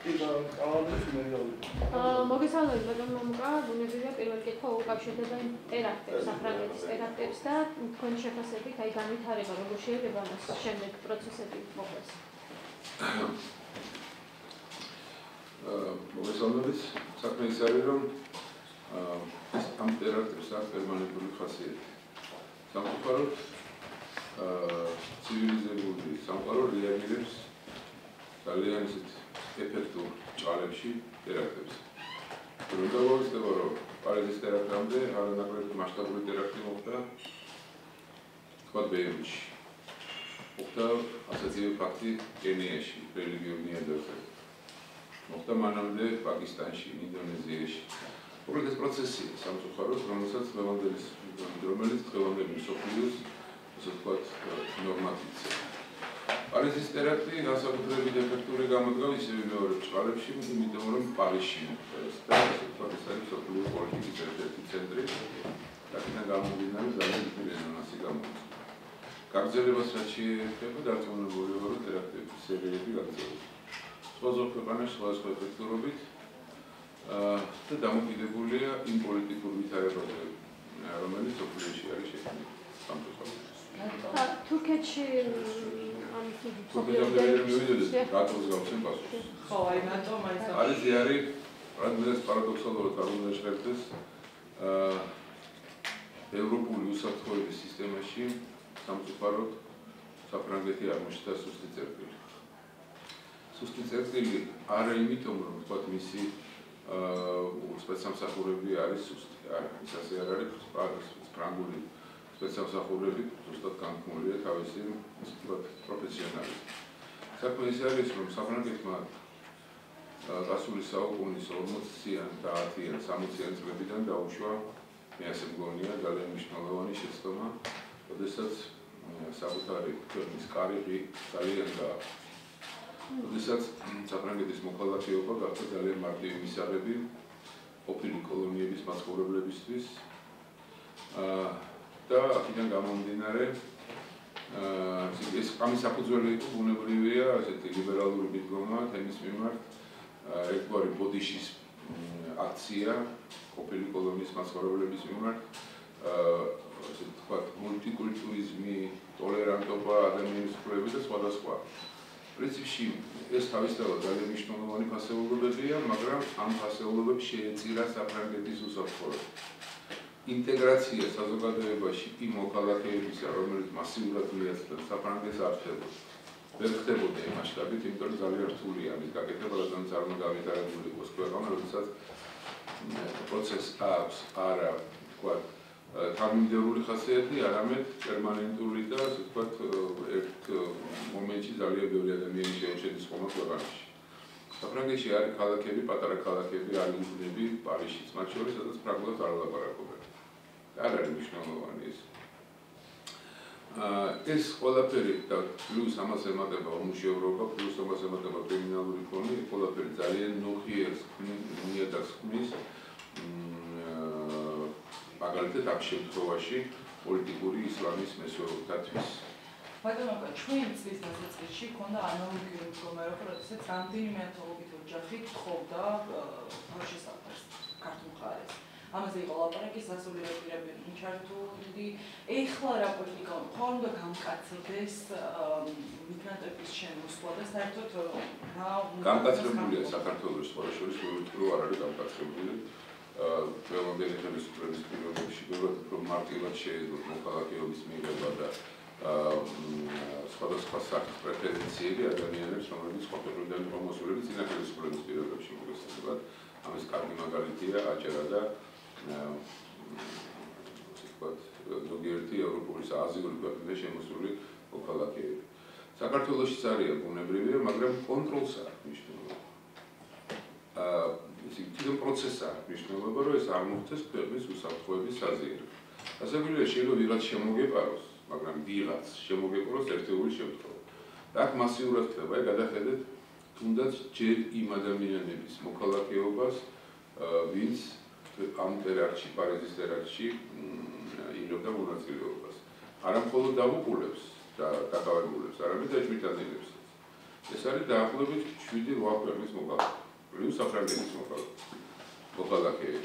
მოგესალმებით ბატონ მომკა, ბუნებრივია პირველ კითხვა უკავშირდება იმ ტერაქტებს, საფრანგეთის ტერაქტებს და თქვენი შეფასებით აი განვითარება როგორ შეიძლება მას შემდეგ პროცესები მოხდეს. მოგესალმებით, საქმე ის არის, რომ ამ ტერაქტებს აქვს პერმანენტული ხასიათი. სამწუხაროდ ცივილიზებული სამყარო რეაგირებს ძალიან ისეთ ეფექტურ ჭალებში ტერაქტებს. რომ დავაცხადო, რომ პარიზის ტერაქტამდე არანაკლები მასშტაბური ტერაქტი მოხდა თქვა ბეირუთში. მოხდა ასეთივე ფაქტი კენიაში, რელიგიურ ნიადაგზე. მოხდა მანამდე პაკისტანში, ინდონეზიაში. უბრალოდ ეს პროცესია სამწუხაროდ, რომელიც დღევანდელი მსოფლიოს ასე ვთქვათ ნორმატივია. პარიზის ტერაქტი განსაკუთრებით ეფექტური გამოდგა ისევე მეორე ჭალებში, იმიტომ რომ პარიზში მოხდა ეს და ასე ვთქვათ ეს არის მსოფლიოს პოლიტიკის ერთ-ერთი ცენტრი. აქედან გამომდინარე ძალიან დიდი რეზონანსი გამოდის. გაგრძელებას რაც შეეხება დარწმუნებული ვარ, რომ ტერაქტების სერიები გაგრძელდება. სხვადასხვა ქვეყანაში სხვადასხვა ეფექტურობით და დამოკიდებულია იმ პოლიტიკურ ვითარებაზე, რომელიც მსოფლიოში არის შექმნილი. სამწუხაროდ. თურქეთში რატოს გავცემ პასუხს? ხო, აი მარტო მაინც არის რადგან პარადოქსალურად არ უნდა შეერთდეს ევროპული უსაფრთხოების სისტემაში სამწუხაროდ საფრანგეთი არ მოშთა სუსტი წერტილი. სუსტი წერტილი არა იმიტომ, რომ თქვათ მისი სპეცსამსახურები არის სუსტი. არა, ის ასე არ არის ფრანგული სპეცსამსახურები ზუსტად განკმულია თავისი ვთქვათ პროფესიონალიზმით. საქმე ის არის, რომ საფრანგეთმა გასული საუკუნის 40-იან და 10-იან, 60-იან წლებიდან დაუშვა, მე ასე მგონია, ძალიან მნიშვნელოვანი შეცდომა, როდესაც საკუთარი ქვეყნის კარიბი ძალიან გააქვს. როდესაც საფრანგეთის მოქალაქეობა გახდა ძალიან მარტივი მისაღები ყოფილი კოლონიების მაცხოვრებლებისთვის და აქედან გამომდინარე ეს ამის საფუძველი იყო ბუნებრივია ასეთი ლიბერალური მიდგომა თემის მიმართ ერთგვარი ბოდიშის აქცია ყოფილი კოლონიის მაცხოვრებლების მიმართ ასე ვთქვათ მულტიკულტურიზმი, ტოლერანტობა, ადამიანის უფლებები და სხვადასხვა. პრინციპში ეს თავისთავად ძალიან მნიშვნელოვანი ფასეულობებია, მაგრამ ამ ფასეულობებს შეეწირა საფრანგეთის უსაფრთხოება. ინტეგრაცია საზოგადოებაში იმ მოქალაქეებისა, რომელიც მასიურად მიეცდა საფრანგეთს არ ხდებოდა. ვერ ხდებოდა იმ მასშტაბით, იმიტომ რომ ძალიან რთულია ამის გაკეთება, რადგან არ უნდა განვითარებული იყოს ქვეყანა, როდესაც პროცესს აქვს არა ვთქვათ თანმიმდევრული ხასიათი, არამედ პერმანენტული და ასე ვთქვათ ერთ მომენტში ძალიან ბევრი ადამიანი შეუჩერდეს ხოლმე ქვეყანაში. საფრანგეთში არის ქალაქები, პატარა ქალაქები, არის უბნები, პარიზშიც მათ შორის, სადაც ფრანგულად არ ლაპარაკობენ. არ არის მნიშვნელოვანი ეს. ეს ყველაფერი და პლუს ამას ემატება ომში ევროპა, პლუს ამას ემატება კრიმინალური ფონი, ყველაფერი ძალიან ნოხიერს ნიადაგს ქმნის მაგალითად ამ შემთხვევაში პოლიტიკური ისლამის მესვეობისათვის. ბატონო, ჩვენ წლის დასაწყისში ქონდა ანალოგიური მდგომარეობა, როდესაც რამდენიმე ათობით ოჯახი თხოვდა თავშესაფარს ქართულ მხარეს. ამაზე იყო ლაპარაკი, სასულიერო პირები ჩართული. ეხლა რა პოლიტიკა ხო უნდა გამკაცდეს მიგრანტების შემოსვლა და საერთოდ რა გამკაცებულია საქართველოს სპორაშორის პოლიტიკა არ არის გამკაცებული. დღევანდელი ხელისუფლების პირობებში ბევრად უფრო მარტივად შეიძლება მოქალაქეობის მიღება და სხვადასხვა სახის პრეფერენციები ადამიანებს, რომლებიც ყოფილიდან იყო მოსულები წინა ხელისუფლების პირობებში მოგესალმებით. ამის კარგი მაგალითია აჭარა და ზოგიერთი ევროპული აზიური ქვეყნიდან შემოსული მოქალაქეები. საქართველოშიც არიან ბუნებრივია, მაგრამ კონტროლს აქვს მნიშვნელობა. თვითონ პროცესს აქვს მნიშვნელობა, რომ ეს არ მოხდეს ქვეყნის უსაფრთხოების საზიარება. გასაგებია შეიძლება ვიღაც შემოგეპაროს, მაგრამ ვიღაც შემოგეპაროს ერთეული შემთხვევა. და აქ მასიურად ხდება, გადახედეთ თუნდაც ჯერ იმ ადამიანების მოქალაქეობას, ვინც ამ ტერაქტში, პარიზის ტერაქტში იღებდა მონაწილეობას. არა მხოლოდ დაღუპულებს და დაკავებულებს, არამედ და ჭვიტანილებს. ეს არის დაახლოებით 7-8 ქვეყნის მოქალაქე. პლუს საფრანგეთის მოქალაქეები.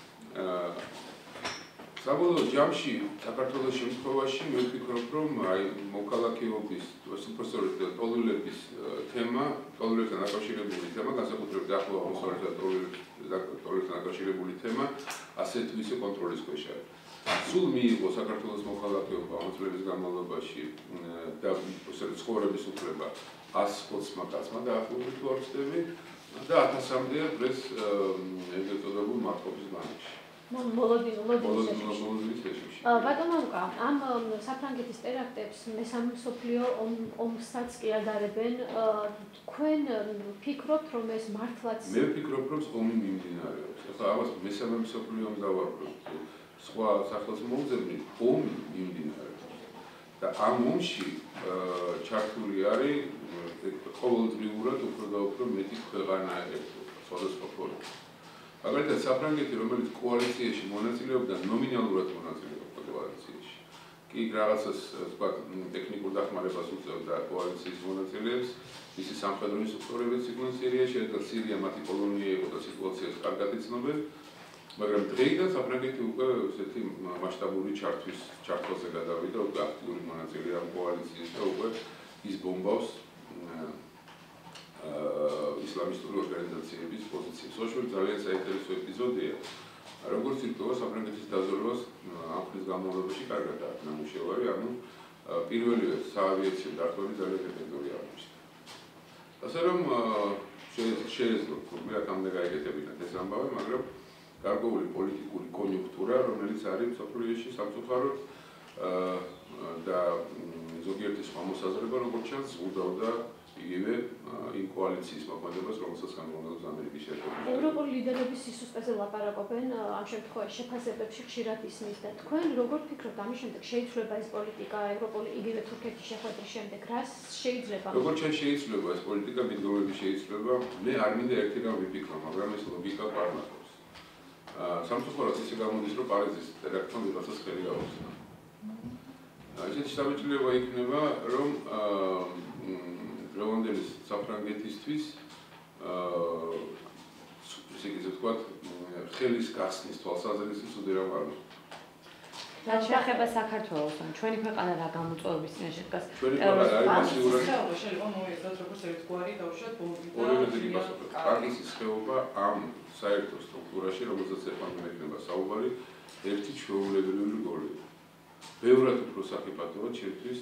საბოლოო ჯამში საქართველოს შემთხვევაში მე ვფიქრობ, რომ აი მოქალაქეობის უპროსტორეთ ტოლულების თემა, ტოლულებთან დაკავშირებული თემა, განსაკუთრებით ახლო აღმოსავლეთთან ტოლულებთან დაკავშირებული თემა, ასეთ ვისე კონტროლის ქვეშ არის. სულ მიიღო საქართველოს მოქალაქეობა 20 წლების განმავლობაში და ცხოვრების უფლება 120 კაცმა დაახლოებით თუ არ ვცდები და 1000-მდე დღეს ეგრეთ წოდებულ მარტყოფის ბანკში. მოლოდინის ეშში. ბატონო ლუკა, ამ საფრანგეთის ტერაქტებს მესამე მსოფლიო ომსაც კი ადარებენ. თქვენ ფიქრობთ, რომ ეს მართლაც მე ვფიქრობ, რომ ომი მიმდინარეობს. ახლა ამას მესამე მსოფლიო ომს დავარქვევთ. სხვა სახელს მოვძებნით, ომი მიმდინარეობს. და ამ ომში ჩართული არის ყოველდღიურად უფრო და უფრო მეტი ქვეყანა სხვადასხვა ფორმით. მაგალითად, საფრანგეთი, რომელიც კოალიციაში მონაწილეობდა, ნომინალურად მონაწილეობდა კოალიციაში. კი რაღაცას თქვა ტექნიკურ დახმარებას უწევდა კოალიციის მონაწილეებს, მისი სამხედრო ინსტრუქტორებიც იყვნენ სირიაში, და სირია მათი კოლონია იყო და სიტუაციას კარგად იცნობენ. მაგრამ დღეიდან საფრანგეთი უკვე ესეთი მასშტაბური ჩართვაზე გადავიდა, უკვე აქტიური მონაწილე ამ კოალიციის და უკვე ის ბომბავს ისლამისტური ორგანიზაციების პოზიციებს. ოშური ძალიან საინტერესო ეპიზოდია. როგორც ირკვევა, საფრანგეთის დაზვერვას ამ ხნის განმავლობაში კარგად აქვს ნამუშევარი, ანუ პირველივე საავიაციო დარტყმები ძალიან ეფექტური აღმოჩნდა. ასე რომ შეეძლო თურმე აქამდე გაეკეთებინათ ეს ამბავი, მაგრამ გარკვეული პოლიტიკური კონიუნქტურა, რომელიც არის მსოფლიოში სამწუხაროდ და ზოგიერთი სხვა მოსაზრება, როგორც ჩანს, უდავდა იგივე იმ კოალიციის მოქმედებას, რომელსაც განმავლობაში ამერიკის შეერთებული ევროპული ლიდერების სისუსტეზე ლაპარაკობენ, ამ შემთხვევაში შეფასებებში ხშირად ისმის და თქვენ როგორ ფიქრობთ, ამის შემდეგ შეიძლება ეს პოლიტიკა ევროპული იგივე თურქეთის შეხვედრის შემდეგ რას შეიძლება? როგორც ჩვენ შეიძლება ეს პოლიტიკა მიდგომები შეიძლება, მე არ მინდა ერთი რამ ვიფიქრო, მაგრამ ეს ლოგიკა პარლამენტს. სამწუხაროდ ისე გამოდის, რომ პარიზის ტერაქტმა ვიღაცას ხელი გაუხსნა. ესეთი სამეჭილება იქნება, რომ დღევანდელი საფრანგეთისთვის ისე ვთქვათ, ხელის გასნის თვალსაზრისით უდერავ არ მოხდა. რაც შეეხება საქართველოს, ჩვენი ქვეყანა რა გამოწვევების წინაშე დგას? ჩვენი ქვეყანა არის მასიურად შეიძლება მოიაზროთ როგორც ერთგვარი დავუშვათ ბომბი და ორივე პასუხი. პარიზის ხეობა ამ საერთო სტრუქტურაში, რომელზეც ერთმანეთთან ექნება საუბარი, ერთი ჩვეულებრივი როლია. ბევრად უფრო საფრთხეთად შეთვის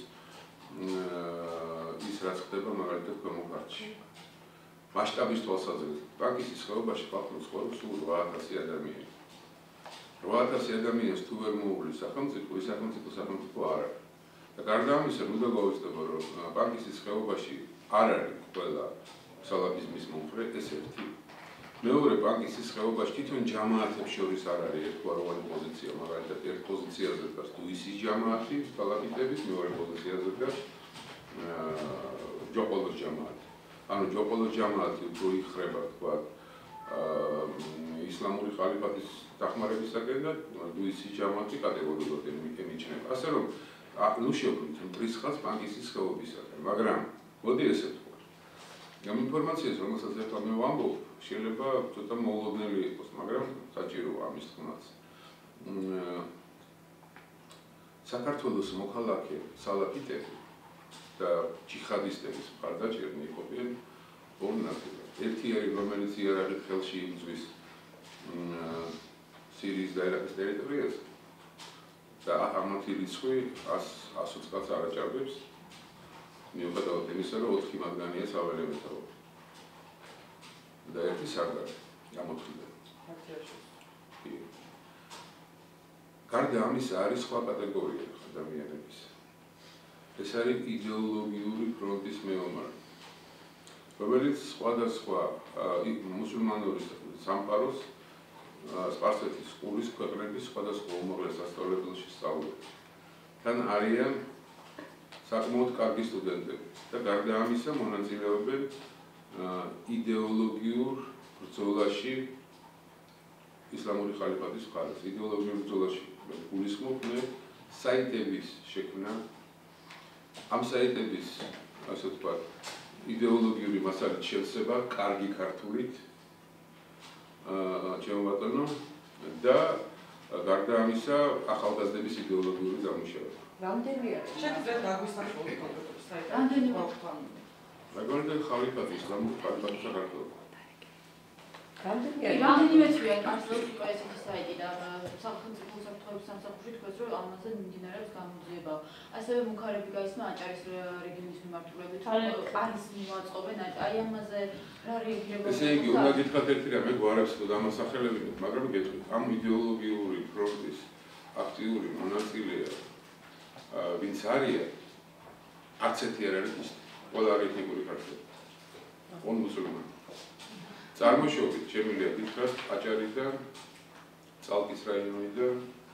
ის რაც ხდება მაგალითად ქვემო ქართლში. მასშტაბის თვალსაზრისით, პარიზის ხეობაში ფაქტობრივად ცხოვრობს სულ 8000 ადამიანი. 8000 ადამიანს თუ ვერ მოუვლის სახელმწიფო, ის სახელმწიფო არ არის. და გარდა ამისა, უნდა გავუცდები, რომ პარიზის ხეობაში არ არის ყველა სალაფიზმის მომხრე, ეს ერთი. მეორე პარიზის ხეობაში თვითონ ჯამაათებს შორის არ არის ერთგვაროვანი პოზიცია, მაგალითად ერთ პოზიციაზე დგას დუისის ჯამაათი, სალაფიტების, მეორე პოზიციაზე დგას ჯოპოლოს ჯამაათი. ანუ ჯოპოლოს ჯამაათი უფრო იხრება, თქვათ, ისლამური ხალიფატის დახმარებისაკენ და დუისის ჯამაათი კატეგორიულად ემიჯნება. ასე რომ ნუ შევქმნით მტრისხლს პარიზის ხეობისაკენ, მაგრამ მოდი ესე ვთქვათ. ამ ინფორმაციას, რომელსაც ახლა მე ვამბობ, შეიძლება ცოტა მოულოდნელი იყოს, მაგრამ საჭიროა ამის თქმაც. საქართველოს მოქალაქე სალაფიტები და ჯიხადისტების მხარდაჭერნი იყოფიან ორ ნაწილად. ერთი არის, რომელიც იარაღით ხელში იგზვის სირიის და ერაყის ტერიტორიას და ამათი რიცხვი 120 კაცს არ აჭარბებს, მიუხედავად იმისა, რომ 4 მათგანია საველე მეთაური. და ერთი სარდალი გამოთვლიდა. გარდა ამისა არის სხვა კატეგორია ადამიანების. ეს არის იდეოლოგიური ფრონტის მეომარი, რომელიც სხვადასხვა მუსულმანური სამყაროს სპარსეთის ყურის ქვეყნების სხვადასხვა უმაღლეს სასწავლებელში სწავლობს. თან არიან საკმაოდ კარგი სტუდენტები და გარდა ამისა მონაწილეობენ იდეოლოგიურ ბრძოლაში ისლამური ხალიფატის მხარეს. იდეოლოგიურ ბრძოლაში გულისხმობ მე საიტების შექმნა. ამ საიტების, ასე ვთქვათ, იდეოლოგიური მასალით შევსება კარგი ქართულით ჩემო ბატონო და გარდა ამისა ახალგაზრდების იდეოლოგიური დამუშავება. რამდენი არის? შეგიძლიათ გაგვისახოთ კონკრეტულად საერთოდ? რამდენი მაგალითად ხალიფატი ისლამური ხალიფატი საქართველოს. რამდენიმე თვეა არსებობს უკვე ესეთი საიტი და სახელმწიფო უსაფრთხოების სამსახურში თქვენს რომ ამაზე მიმდინარეობს გამოძიება. ასევე მუქარები გაისმა აჭარის რეგიონის მიმართულებით კარის მივაწყობენ აი ამაზე რა რეაგირება ესე იგი, უნდა გითხრათ ერთი რამე, გვარებს დამასახელებინოთ, მაგრამ გეტყვით, ამ იდეოლოგიური ფრონტის აქტიური მონაწილეა ვინც არიან, არც ერთი არ არის ის, ყველა არის ეთნიკური ქართველი. ონ მუსულმანი. წარმოშობით შემიძლია გითხრათ აჭარიდან, წალკის რაიონიდან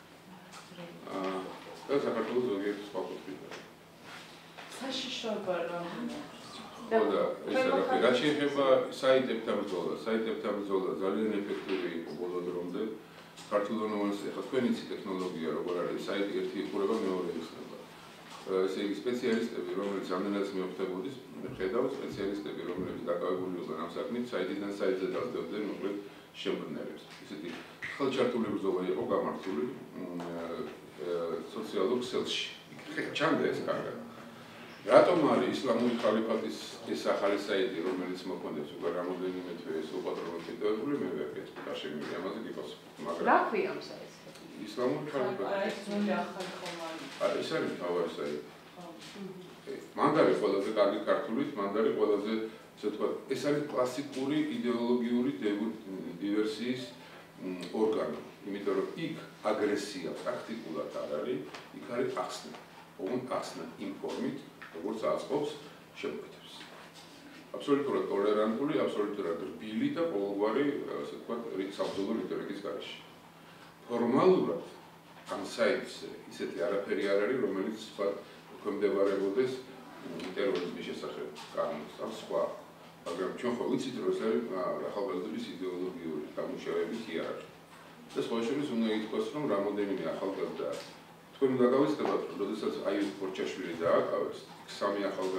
და საქართველოს ზოგიერთ სხვა კუთხიდან. საშიშროება და ეს რა შეიძლება საიტებთან ბრძოლა ძალიან ეფექტური იყო ბოლო დრომდე. ქართულენოვანს ეხლა თქვენი ტექნოლოგია როგორ არის, საიტი ერთი იყურება მეორე იხსნება. ესე იგი სპეციალისტები, რომლებიც ამდენადაც მეუხდებოდის, ხედავ სპეციალისტები, რომლებიც დაკავებული იყვნენ ამ საქმით, საიტიდან საიტზე დაძდებდნენ მოკლედ შემქმნელებს. ისეთი ხელჩართული ბრძოლა იყო გამართული სოციალურ ქსელში. ჩანდა ეს კარგად. რატომ არის ისლამური ხალიფატის ეს ახალი საიტი, რომელიც მოქმედებს უკვე რამოდენიმე თვე ეს უპატრონო მიტოვებული, მე ვერ გეტყვი რა შემიძლია ამაზე გიფოს, მაგრამ რა ქვია ამ საიტს? ისლამური ხალიფატი. ეს არის თავარი საიტი. მანდ არის ყველაზე კარგი ქართულით, მანდ არის ყველაზე, ასე ვთქვათ, ეს არის კლასიკური იდეოლოგიური დივერსიის ორგანო, იმიტომ რომ იქ აგრესია პრაქტიკულად არ არის, იქ არის ახსნა. ოღონდ ახსნა იმ ფორმით, როგორც აწყობს შემოქმედებს. აბსოლუტურად ტოლერანტული, აბსოლუტურად რბილი და ყოველგვარი, ასე ვთქვათ, საბრძოლო რიტორიკის გარეშე. ფორმალურად ამ საიტზე ისეთი არაფერი არ არის, რომელიც ვთქვათ, ექვემდებარებოდეს ტერორიზმის შესახებ კანონს ან სხვა. მაგრამ ჩვენ ხო ვიცით, რომ ეს არის ახალგაზრდების იდეოლოგიური დამუშავების იარაღი. და სხვა შორის უნდა ითქვას, რომ რამოდენიმე ახალგაზრდა თქვენ უნდა გავიცნობთ, რომ როდესაც აიუს ფორჩაშვილი დააკავეს, სამი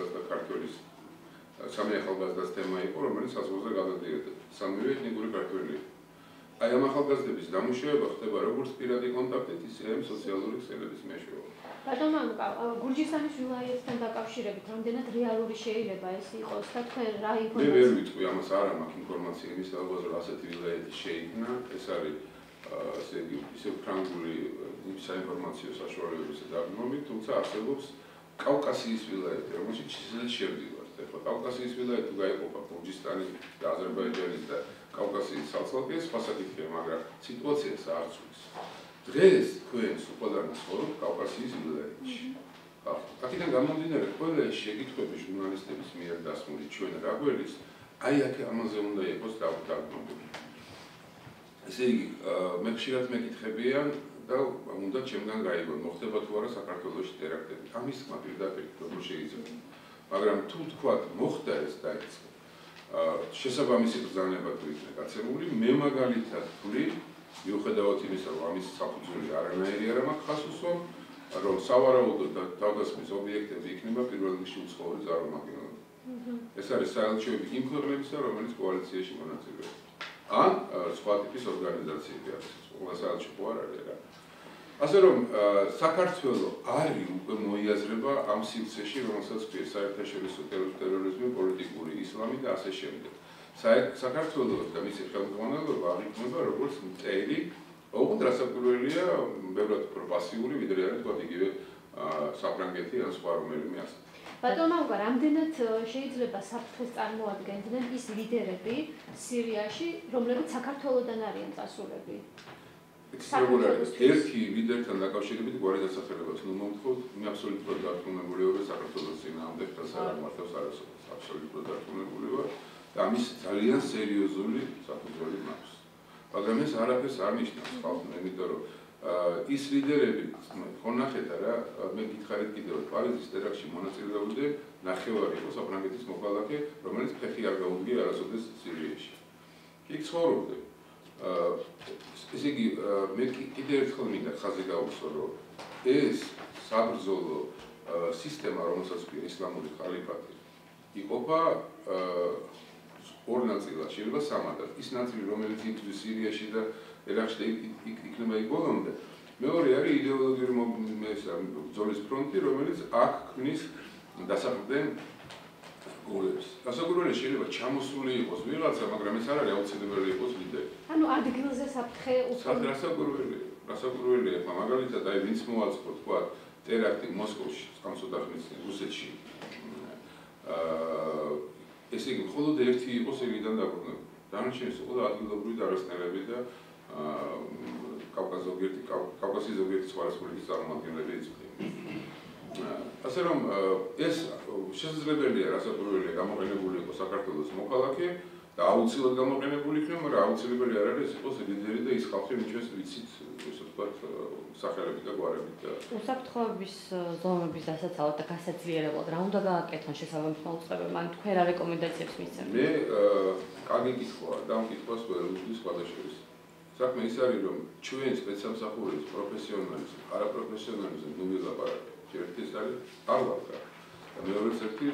ახალგაზრდას თემა იყო, რომელიც საზღვარზე გადადიოდა. სამივე ეთნიკური ქართველი. აი ამ ახალგაზრდების დამუშავება ხდება როგორც პირადი კონტაქტით, ისე სოციალური ქსელების მეშვეობით. ბატონო ანუკა, გურჯისტანის ვილაიეთთან დაკავშირებით რამდენად რეალური შეიძლება ეს იყოს და თქვენ რა ინფორმაცია? მე ვერ ვიტყვი ამას, არა მაქვს ინფორმაცია იმის დაბაზე, რომ ასეთი ვილაიეთი შეიქმნა, ეს არის ასე იგი ისევ ფრანგული საინფორმაციო საშუალებებისა დაბმობით, თუმცა არსებობს კავკასიის ვილაიეთი, რომელშიც ისედაც შევდივართ. ეხლა კავკასიის ვილაიეთი თუ გაიყოფა გურჯისტანის და აზერბაიჯანის და კავკასიის სალსალკე, სხვა საკითხია, მაგრამ სიტუაციას არ ცვლის. დღეს თქვენს უყოდანას ხორობთ კავკასიის ვილაიეთში. აქედან გამომდინარე, ყველა ეს შეკითხვები ჟურნალისტების მიერ დასმული ჩვენ რა გველის, აი აქ ამაზე უნდა იყოს დაგვდაგმობილი. ესე იგი, მე ხშირად მეკითხებიან და უნდა ჩემგან გაიგონ, მოხდება თუ არა საქართველოში ტერაქტები. ამის თქმა პირდაპირ როგორ შეიძლება. მაგრამ თუ თქვათ მოხდა ეს დაიწყო, შესაბამისი ბრძანება თუ იქნება გაცემული, მე მაგალითად ვთვლი, მიუხედავად იმისა, რომ ამის საფუძველი არანაირი არ მაქვს ხას უსვამ, რომ სავარაუდოდ თავდასხმის ობიექტები იქნება პირველ რიგში უცხოური წარმომადგენლები. ეს არის საელჩოები იმ ქვეყნებისა, რომელიც კოალიციაში მონაწილეობს. ან სხვა ტიპის ორგანიზაციები არის, ყველა საელჩო არ არის რა. ასე რომ საქართველო არის უკვე მოიაზრება ამ სივრცეში, რომელსაც ქვია საერთაშორისო ტერორიზმი, პოლიტიკური ისლამი და ასე შემდეგ. საქართველოს და მისი ხელმძღვანელობა აღიქმება როგორც მტერი, ოღონდ რასაკვირველია, ბევრად უფრო პასიური, ვიდრე არის თქვა იგივე საფრანგეთი ან სხვა რომელიმე ასე. ბატონო ანუკა, რამდენად შეიძლება საფრთხეს წარმოადგენდნენ ის ლიდერები სირიაში, რომლებიც საქართველოდან არიან წასულები? ერთი ლიდერთან დაკავშირებით გვარი დასახელებაც ნუ მომთხოვთ, მე აბსოლუტურად დარწმუნებული ვარ, რომ საქართველოს წინააღმდეგ არ მართავს არასოდეს, აბსოლუტურად დარწმუნებული ვარ და ამის ძალიან სერიოზული საფუძველი მაქვს. მაგრამ ეს არაფერს არ ნიშნავს ხალხმა, იმიტომ რომ ის ლიდერები, ხონახეთ რა, მე გითხარით კიდევ, პარიზის ტერაქტში მონაწილეობდნენ, ნახევარი იყო საფრანგეთის მოქალაქე, რომელიც ფეხი არ გაუდგია არასოდეს სირიაში. იქ ცხოვრობდნენ. ესე იგი, მე კიდევ ერთხელ მინდა ხაზი გავუსვა, რომ ეს საბრძოლო სისტემა, რომელსაც ქვია ისლამური ხალიფატი, იყოფა ორ ნაწილად, შეიძლება სამადად. ის ნაწილი, რომელიც იწვის სირიაში და ერაყში და იქნება იქ ბოლომდე. მეორე არის იდეოლოგიური ბრძოლის ფრონტი, რომელიც აქ ქმნის დასაყრდენ გულებს. გასაგროველი შეიძლება ჩამოსული იყოს ვიღაცა, მაგრამ ეს არ არის აუცილებელი იყოს ლიდერი. ანუ ადგილზე საფრთხე უფრო გასაგროველი ახლა მაგალითად აი ვინც მოაწყო თქვა ტერაქტი მოსკოვში, სამსუდახნის რუსეთში. ესე იგი, მხოლოდ ერთი იყო სირიიდან დაბრუნებული. დანარჩენი იყო ადგილობრივი დარასტნელები და კავკასიის ზოგიერთი სხვა რესპუბლიკის წარმომადგენლები იწვდნენ. ასე რომ ეს შესაძლებელია, რასაკვირველია, გამოყენებული იყოს საქართველოს მოქალაქე და აუცილებლად გამოყენებული იქნება, მაგრამ აუცილებელი არ არის იყოს ლიდერი და ის ხალხი, ვინც ვიცით, ესე ვთქვათ, სახელებით და გვარებით და უსაფრთხოების ზომების დასაცავად და გასაძლიერებლად რა უნდა გააკეთონ შესაბამის მოუწყებელმა? ან თქვენ რა რეკომენდაციებს მისცემთ? მე კარგი კითხვაა, დამკითხვას ყველაფრის სხვადასხვა. საქმე ის არის, რომ ჩვენ სპეცსამსახურების პროფესიონალიზმი, არაპროფესიონალიზმი ნუ ვილაპარაკეთ. ერთი ის არის არვაკა და მეორეც ერთი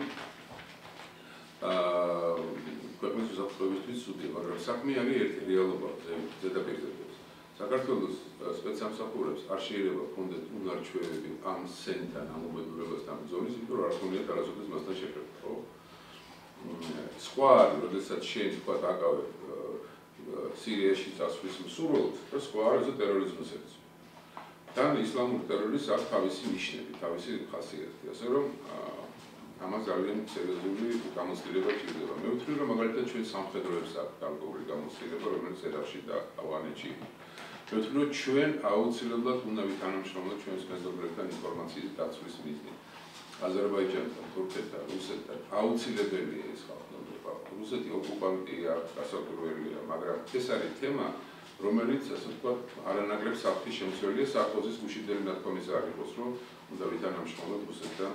ქვეყნის უსაფრთხოებისთვის ცუდი, მაგრამ საქმე არის ერთი რეალობა ზედაპირზე. საქართველოს სპეცსამსახურებს არ შეიძლება ჰქონდეთ უნარჩვევები ამ სენთან, ამ უბედურებასთან ბრძოლის, იმიტომ რომ არ ჰქონდათ არასოდეს მასთან შეხება, ხო? სხვა არის, როდესაც შენ თქვა დაკავე სირიაში წასვლის მსურველად და სხვა არის ტერორიზმის ეწევა. თან ისლამური ტერორიზმი აქვს თავისი ნიშნები, თავისი ხასიათი, ასე რომ ამას ძალიან სერიოზული გამოცდილება ჭირდება. მე ვთვლი, რომ მაგალითად ჩვენ სამხედროებს აქვს გარკვეული გამოცდილება, რომელიც ერაყში და ავღანეთში. მე ვთვლი, რომ ჩვენ აუცილებლად უნდა ვითანამშრომლოთ ჩვენს მეზობლებთან ინფორმაციის დაცვის მიზნით. აზერბაიჯანთან, თურქეთთან, რუსეთთან აუცილებელია ეს ხალხნობა. რუსეთი ოკუპანტია, გასაკვირველია, მაგრამ ეს არის თემა, რომელიც, ასე ვთქვათ, არანაკლებ საფრთხის შემცველია სარკოზის გუშინდელი ნათქვამისა იყოს, რომ უნდა ვითანამშრომლოთ რუსეთთან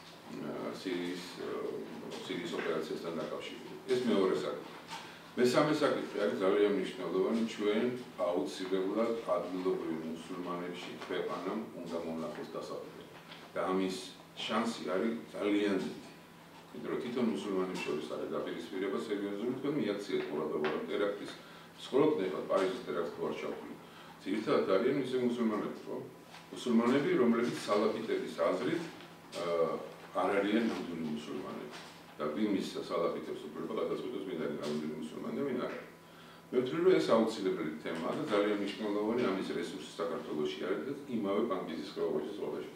სირიის ოპერაციასთან დაკავშირებით. ეს მეორე საკითხი. მესამე საკითხი არის ძალიან მნიშვნელოვანი, ჩვენ აუცილებლად ადგილობრივ მუსულმანებში ქვეყანამ უნდა მონახოს დასავლეთში. და ამის შანსი არის ძალიან დიდი. იმიტომ რომ თვითონ მუსულმანებს შორის არის დაპირისპირება სერიოზული, თქვენ მიაქციეთ ყურადღება ტერაქტის სკოლობნებად პარიზის ტერაქტს თუ არ ჩავთვლით. ძირითადად არიან ისე მუსულმანები, ხო? მუსულმანები, რომლებიც სალაფიტების აზრით არ არიან ნამდვილი მუსულმანები. და ვინ მისცა სალაფიტებს უფლება გადაწყვეტოს ვინ არის ნამდვილი მუსულმანი და ვინ არა. მე ვთვლი, რომ ეს აუცილებელი თემაა და ძალიან მნიშვნელოვანი ამის რესურსი საქართველოში არის და იმავე პანკიზის ხეობაში ზღვაში.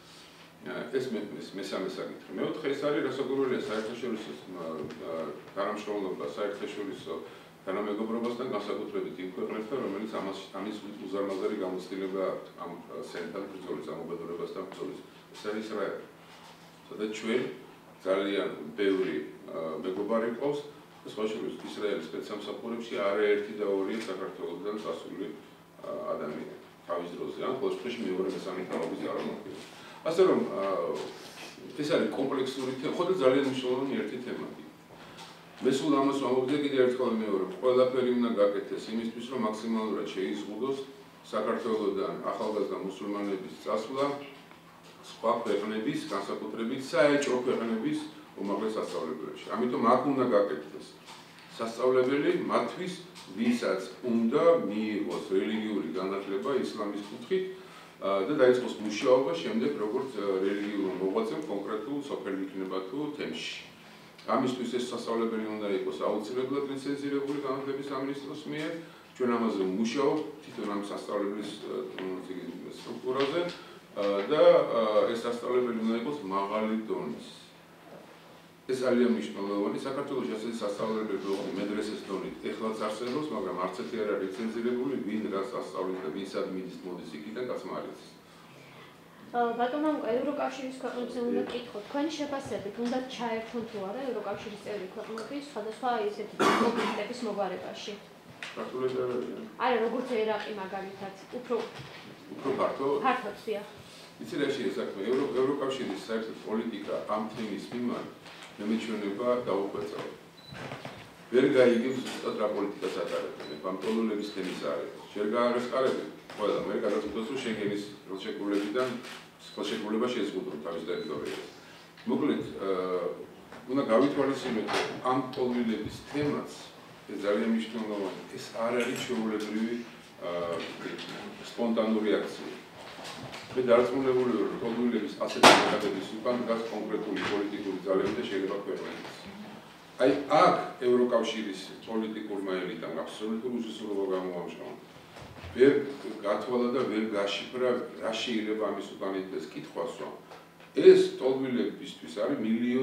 ეს მესამე საკითხი. მეოთხე ეს არის რასაკვირველია საერთაშორისო თანამშრომლობა, საერთაშორისო თანამეგობრობასთან განსაკუთრებით იმ ქვეყნებთან, რომელიც ამის უზარმაზარი გამოცდილება აქვს ამ სენთან ბრძოლის, ამ უბედურებასთან ბრძოლის. ეს არის ისრაელი. სადაც ჩვენ ძალიან ბევრი მეგობარი ყავს და სხვა შორის ისრაელის სპეცსამსახურებში არაერთი და ორია საქართველოსთან წასული ადამიანი თავის დროზე, ან ყოველ შემთხვევაში მეორე მესამე თაობის წარმომადგენელი. ასე რომ ეს არის კომპლექსური თემა, ხო და ძალიან მნიშვნელოვანი ერთი თემაა. მე სულ ამას ვამბობ და კიდევ ერთხელ მეორე, ყველაფერი უნდა გაკეთდეს იმისთვის, რომ მაქსიმალურად შეიზღუდოს საქართველოსთან ახალგაზრდა მუსულმანების წასვლა სხვა ქვეყნების, განსაკუთრებით საეჭვო ქვეყნების უმაღლეს სასწავლებლებში. ამიტომ აქ უნდა გაკეთდეს სასწავლებელი მათთვის, ვისაც უნდა მიიღოს რელიგიური განათლება ისლამის კუთხით და დაიწყოს მუშაობა შემდეგ როგორც რელიგიურ მოღვაწემ კონკრეტულ სოფელ იქნება თუ თემში. ამისთვის ეს სასწავლებელი უნდა იყოს აუცილებლად ლიცენზირებული განათლების სამინისტროს მიერ. ჩვენ ამაზე ვმუშაობთ თვითონ ამ სასწავლებლის სტრუქტურაზე და ეს სასწავლებელი უნდა იყოს მაღალი დონის. ეს ძალიან მნიშვნელოვანი საქართველოში ასეთი სასწავლებლები ოღონდ მედრესეს დონით ეხლაც არსებობს, მაგრამ არც ერთი არ არის ლიცენზირებული, ვინ რას ასწავლის და ვინსად მოდის იქიდან კაცმარიც. ბატონო, ევროკავშირის ქვეყნებზე უნდა გკითხოთ, თქვენი შეფასებით უნდა ჩაერთონ თუ არა ევროკავშირის წევრი ქვეყნები სხვადასხვა ისეთი კონფლიქტების მოგვარებაში? საქართველოში არ არის. არა, როგორც ერაყი მაგალითად, უფრო ფართო. ფართოდ, დიახ. იცი რა შეიძლება საქმე, ევროკავშირის საერთოდ პოლიტიკა ამ თემის მიმართ მემეჩვენება დაუხვეწა. ვერ გაიგებს ზუსტად რა პოლიტიკას ატარებენ, პამპოლონების თემის არის. შენ გაარესტარები ყველა მე გადაწყვეტოს რომ შენგენის ხელშეკრულებიდან ხელშეკრულება შეზღუდონ თავის ტერიტორიაზე. მოკლედ, უნდა გავითვალისწინოთ ამ ტოლვილების თემაც, ეს ძალიან მნიშვნელოვანია. ეს არ არის ჩვეულებრივი სპონტანური აქცია. მე დარწმუნებული ვარ, რომ ტოლვილების ასეთი გადაგების უკან დგას კონკრეტული პოლიტიკური ძალები და შეიძლება ქვეყნების. აი, აქ ევროკავშირის პოლიტიკურმა ელიტამ აბსოლუტური უსუსრულობა გამოამჟღავნა. ვერ გათვალა და ვერ გაშიფრა, რა შეიძლება ამის უკან იდგეს კითხვას, რომ ეს ტოლვილებისთვის არის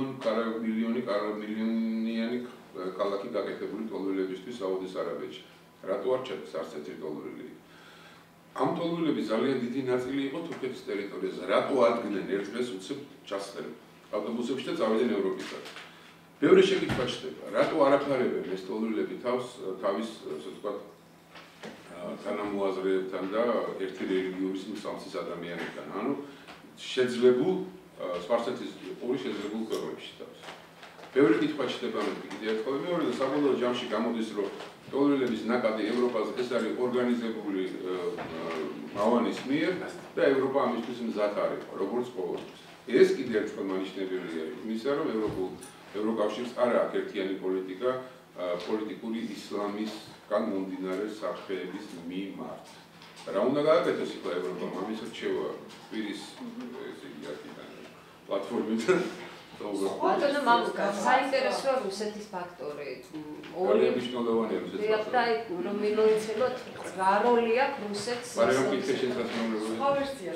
მილიონიანი ქალაქი გაკეთებული ტოლვილებისთვის საუდის არაბეთში. რატო არ ჩადის არც ერთი ტოლვილი? ამ ტოლვილების ძალიან დიდი ნაწილი იყო თურქეთის ტერიტორიაზე. რატო ადგენენ ერთ დღეს უცებ ჩასწრებ ავტობუსებში და წავიდნენ ევროპისკენ? ბევრი შეკითხვა ჩნდება. რატო არაფარებენ ეს ტოლვილები თავის, ასე ვთქვათ, თანამოაზრეებთან და ერთი რელიგიური მსამსის ადამიანებთან? ანუ შეძლებულ სპარსეთის ორი შეძლებულ ქვეყნებში თავს. ბევრი კითხვა ჩნდება ამით კიდევ ერთხელ. მეორე და საბოლოო ჯამში გამოდის, რომ ტოლვილების ნაკადი ევროპაზე ეს არის ორგანიზებული მავანის მიერ და ევროპა ამისთვის მზად არ იყო, როგორც ყოველთვის. ეს კიდევ ერთხელ მანიშნებელია იმისა, რომ ევროკავშირს არ აქვს ერთიანი პოლიტიკა პოლიტიკური ისლამისგან მომდინარე საფრთხეების მიმართ. რა უნდა გააკეთოს იქ ევროპამ? ამის რჩევა პირის ესე იგი აქედან პლატფორმიდან ბატონო მამუკა, საინტერესოა რუსეთის ფაქტორი. ორი მნიშვნელოვანია რუსეთის ფაქტორი. რომ მილოიცებოთ რა როლი აქვს რუსეთს. მაგრამ კითხე შესაძლებლობა. სხვა ვერსია.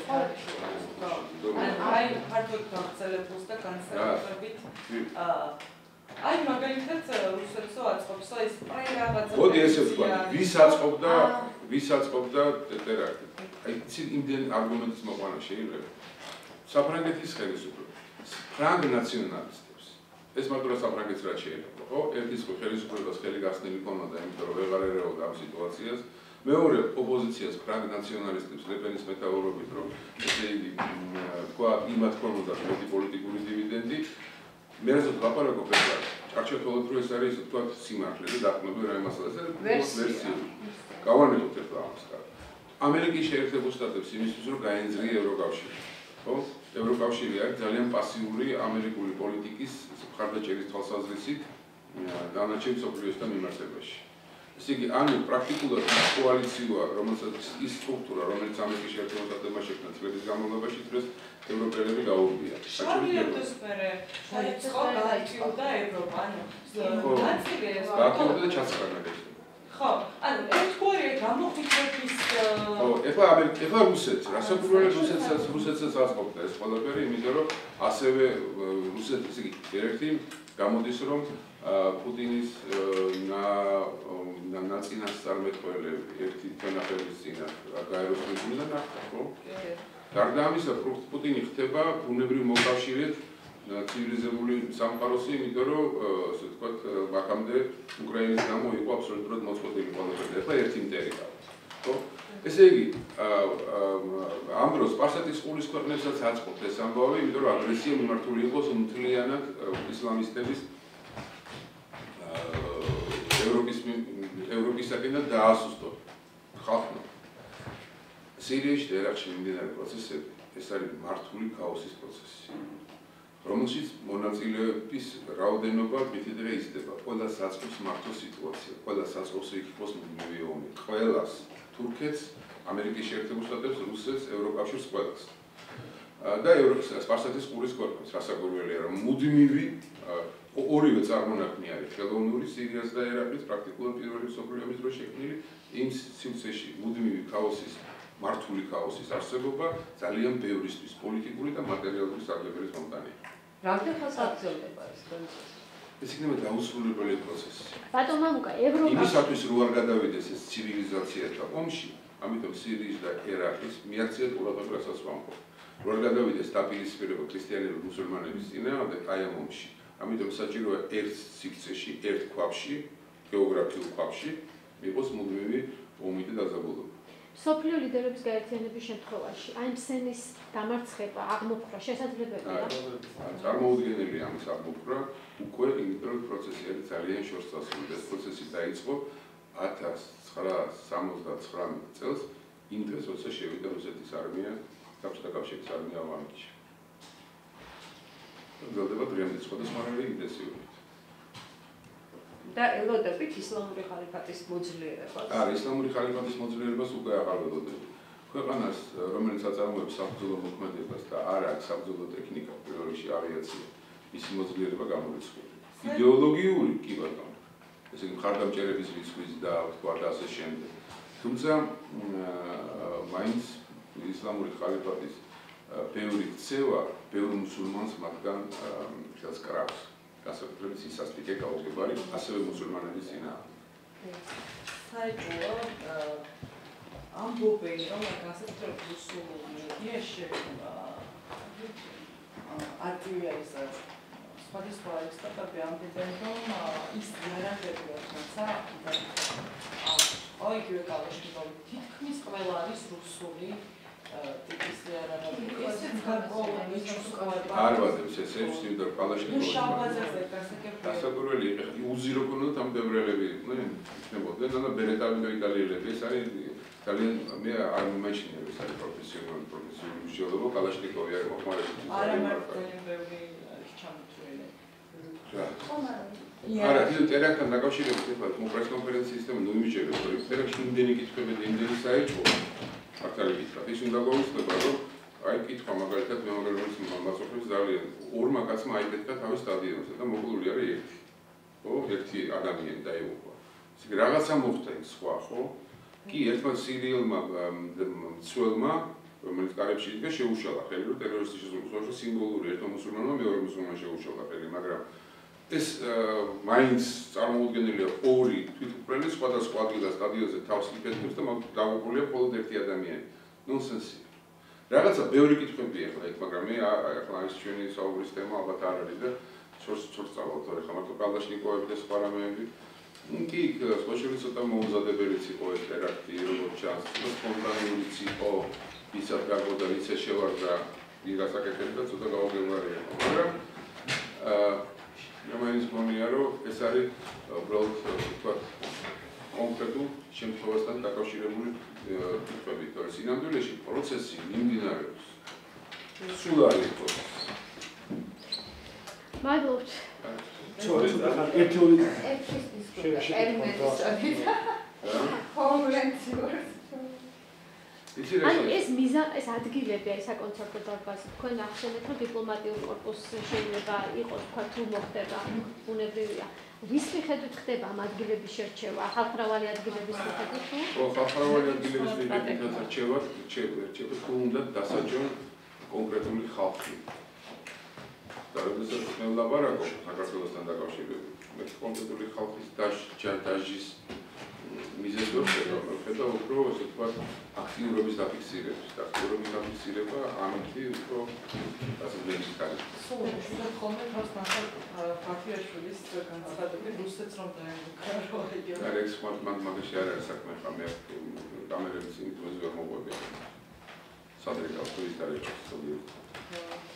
აი, ფართოდ გავრცელებულს და განსაკუთრებით აი, მაგალითად რუსეთსო აწყობსა ის პრეირაბაძა. მოდი ესე ვთქვა, ვის აწყობდა ტერაქტი? აი, იმდენ არგუმენტის მოყვანა შეიძლება. საფრანგეთის ხელისუფლება ფრანგ ნაციონალისტებს. ეს მარტო საფრანგეთს რაც შეიძლება, ხო? ერთის ხელისუფლებას ხელი გახსნილი ქონოდა, იმიტომ რომ ვეღარ ერეოდა ამ სიტუაციას. მეორე ოპოზიციას ფრანგ ნაციონალისტებს ლეპენის მეტაურობით, რომ ესე იგი თქვა იმათ ქონოდა მეტი პოლიტიკური დივიდენდი. მე რაზეც ლაპარაკობ ეხლა, ჭარჭათოლად რო ეს არის, თქვა სიმართლე და დაყრდნობილ რა მასალაზე ვერსია. გავანებოთ ეხლა ამას. ამერიკის შეერთებულ შტატებს იმისთვის რომ გაენძრია ევროკავშირი. ხო? ევროკავშირი არის ძალიან პასიური ამერიკული პოლიტიკის მხარდაჭერის თვალსაზრისით დანარჩენ მსოფლიოსთან მიმართებაში. ესე იგი, ანუ პრაქტიკულად ის კოალიციაა, რომელსაც ის სტრუქტურა, რომელიც ამერიკის შეერთებულ შტატებმა შექმნა წლების განმავლობაში, დღეს ევროპელები გაურბია. შარლიებს მერე დაიწყო გააკეთდა ევროპა, ანუ ნაწილი ეს გააკეთდა და ჩაცხარდა ეს. ხო, ანუ ერთგვარია გამოხვითების ხო, ეხლა რუსეთს, რასაკვირველია რუსეთსაც აწყობდა ეს ყველაფერი, იმიტომ რომ ასევე რუსეთი, ესე იგი, ერთი გამოდის რომ პუტინის ნაწინასწარმეტყველები ერთი თანახების წინათ გაეროსმენიდან ახლა, ხო? გარდა ამისა, პუტინი ხდება ბუნებრივ მოკავშირედ ცივილიზებული სამყაროსი, იმიტომ რომ, ასე ვთქვათ, აქამდე უკრაინის გამო იყო აბსოლუტურად მოწყვეტილი ყველაფერი. ეხლა ერთი მტერი ყავს, ხო? ესე იგი, ამ დროს სპარსეთის ყურის ქვეყნებსაც აწყობთ ეს ამბავი, იმიტომ რომ აგრესია მიმართული იყოს მთლიანად ისლამისტების ევროპისაკენ და დაასუსტოთ ხალხმა. სირიაში და ერაყში მიმდინარე პროცესები, ეს არის მართული ქაოსის პროცესი. რომელშიც მონაწილეების რაოდენობა მითითდება იზრდება. ყველას აწყობს მართო სიტუაცია, ყველას აწყობს იქ იყოს მუდმივი ომი. ყველას, თურქეთს, ამერიკის შეერთებულ შტატებს, რუსეთს, ევროკავშირს, ყველას. და სპარსეთის ყურის ქვეყნებს, რასაკვირველია, რომ მუდმივი ორივე წარმონაქმნი არის ხელოვნური სირიას და ერაყის პრაქტიკულად პირველი მსოფლიო ომის დროს შექმნილი იმ სივრცეში მუდმივი ქაოსის მართული ქაოსის არსებობა ძალიან ბევრისთვის პოლიტიკური და მატერიალური საგებელის მომტანია. რამდენ ხანს აგრძელდება ეს პროცესი? ეს იქნება დაუსრულებელი პროცესი. ბატონ მამუკა, ევროპა იმისათვის რო არ გადავიდეს ეს ცივილიზაციათა ომში, ამიტომ სირიის და ერაყის მიაქციათ ყურადღებას ვამბობ. რო არ გადავიდეს დაპირისპირება ქრისტიანების და მუსულმანების წინააღმდეგ აი ამ ომში. ამიტომ საჭიროა ერთ სივრცეში, ერთ ქვაბში, გეოგრაფიულ ქვაბში, იყოს მუდმივი ომი და დაძაბულობა. სოფლიო ლიდერების გაერთიანების შემთხვევაში აი მსენის დამარცხება, აღმოფხვრა შესაძლებელია? წარმოუდგენელია ამის აღმოფხვრა, უკვე იმიტომ პროცესი არის ძალიან შორს წასული. ეს პროცესი დაიწყო 1979 წელს, იმ დღეს, როცა შევიდა რუსეთის არმია, საბჭოთა კავშირის არმია ავღანეთში. გრძელდება დღემდე სხვადასხვანაირი ინტენსივობით. და ელოდებით ისლამური ხალიფატის მოძლიერებას. არა, ისლამური ხალიფატის მოძლიერებას უკვე აღარ ველოდები. ქვეყანას, რომელიც აწარმოებს საბრძოლო მოქმედებას და არ აქვს საბრძოლო ტექნიკა, პირველ რიგში ავიაცია, ის მოძლიერება გამორიცხული. იდეოლოგიური კი ბატონო. ესე იგი მხარდამჭერების რიცხვის და თქვა და ასე შემდეგ. თუმცა მაინც ისლამური ხალიფატის ბევრი ქცევა, ბევრ მუსულმანს მათგან ხელს კრავს. გასაკუთრებით სისასტიკე გაუგებარი, ასევე მუსულმანების წინააღმდეგ. საერთოდ ამბობენ, რომ განსაკუთრებით რუსულ მედიაში არტილერიის სხვადასხვა ექსპერტები ამბობენ, რომ ის იარაღები, თუმცა იგივე კალაშნიკოვი თითქმის ყველა არის რუსული ტიპის იარაღები. არ ვადებს ესეებს და კალაშნიკოვი. დასაკვირველი უზირო ქონდათ ამ ბევრელები იყვნენ, იქნებოდნენ, და ბერეტავი და იტალიელები, ეს არის ძალიან მე არ მიმაჩნია ეს არის პროფესიონალი მსჯელობა, კალაშნიკოვი არის მოხმარებული. არა მარტო ბევრი ჩამოთვლილი. არა, თვითონ ტერაქტთან დაკავშირებით ეხლა პრეს-კონფერენციის თემა ნუიმიჯერებს, რომ ტერაქტში იმდენი კითხვები და იმდენი საერთო მართალი კითხვა. ის უნდა გავუცნობა, რომ აი კითხვა მაგალითად მე მაგალითად მაწოხებს ძალიან ორმა კაცმა აიკეთა თავის სტადიონზე და მოკლული არის ერთი. ხო, ერთი ადამიანი დაეუფლა. ისე რაღაცა მოხდა ის სხვა, ხო? კი, ერთმა სირიელმა მცველმა, რომელიც კარებში იდგა, შეუშალა ხელი, რომ ტერორისტი შესრულს, სიმბოლური ერთმა მუსულმანმა მეორე მუსულმანმა შეუშალა ხელი, მაგრამ ეს მაინც წარმოუდგენელია ორი თვითმკვლელი სხვადასხვა ადგილას სტადიონზე თავს იფეთქებს და დაუყოლია მხოლოდ ერთი ადამიანი. ნონსენსია. რაღაცა ბევრი კითხვები ახლა იქ, მაგრამ მე ახლა ეს ჩვენი საუბრის თემა ალბათ არ არის და შორს წავალთ, ახლა მარტო კალაშნიკოვები და სხვა რამეები. კი, სხვა შორის ცოტა მოუზადებელიც იყო ეს ტერაქტი, როგორც ჩანს, სპონტანურიც იყო, ისაც გაგოდა, იცე შევარდა ვიღასაკეთებს და ცოტა გაუგებარია. მაგრამ მაინც მგონია, რომ ეს არის უბრალოდ თქვა კონკრეტულ შემთხვევასთან დაკავშირებული კითხვები, თორე სინამდვილეში პროცესი მიმდინარეობს. სულ არ იყოს. მადლობთ. ერთვის დისკუსია. ანუ ეს ადგილები აი საკონცერტო დარბაზი თქვენ ახსენეთ რომ დიპლომატიურ კორპუსში შეიძლება იყოს თქვა თუ მოხდება უნებრივია ვის მიხედვით ხდება ამ ადგილების შერჩევა ხალხმრავალი ადგილების მიხედვით თუ ხალხმრავალი ადგილების მიხედვით შერჩევა თუ უნდა დასაჯონ კონკრეტული ხალხი და როდესაც მე ვლაპარაკობ საქართველოსთან დაკავშირებით მე კონკრეტული ხალხის დაჟის მიზეზი ხდება უფრო ასე ვთქვათ აქტიურობის დაფიქსირება ამითი უფრო ასე ვერიფიკალი. სულ შეიძლება ხოლმე თავს ნახავ ფაქიაშვილის განცხადებით რუსეთს რომ დაემუქრა. არა ეს მაგაში არ არის საქმე ხა მე კამერების იმით ვერ მოგვებია. სადრე გავხდით არის სწორად.